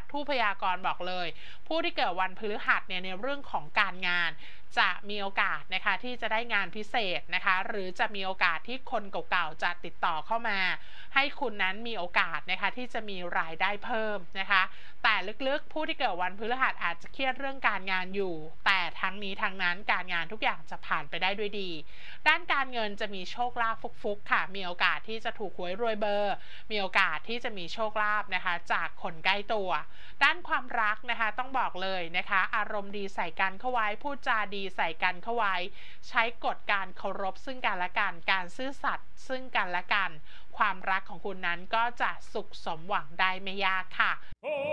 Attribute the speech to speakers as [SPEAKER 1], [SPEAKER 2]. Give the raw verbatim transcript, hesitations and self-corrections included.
[SPEAKER 1] ทูปพยากรณ์บอกเลยผู้ที่เกิดวันพฤหัสเนี่ยในเรื่องของการงานจะมีโอกาสนะคะที่จะได้งานพิเศษนะคะหรือจะมีโอกาสที่คนเก่าๆจะติดต่อเข้ามาให้คุณนั้นมีโอกาสนะคะที่จะมีรายได้เพิ่มนะคะแต่ลึกๆผู้ที่เกิดวันพฤหัสอาจจะเครียดเรื่องการงานอยู่แต่ทั้งนี้ทั้งนั้นการงานทุกอย่างจะผ่านไปได้ด้วยดีด้านการเงินจะมีโชคลาภฟุกๆค่ะมีโอกาสที่จะถูกหวยรวยเบอร์มีโอกาสที่จะมีโชคลาภนะคะจากคนใกล้ตัวด้านความรักนะคะต้องบอกเลยนะคะอารมณ์ดีใส่กันเข้าไว้พูดจาดีใส่กันเข้าไว้ใช้กฎการเคารพซึ่งกันและกันการซื่อสัตย์ซึ่งกันและกันความรักของคุณนั้นก็จะสุขสมหวังได้ไม่ยากค่ะ